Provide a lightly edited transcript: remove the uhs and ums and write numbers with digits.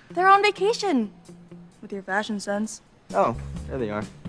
They're on vacation. With your fashion sense. Oh, there they are.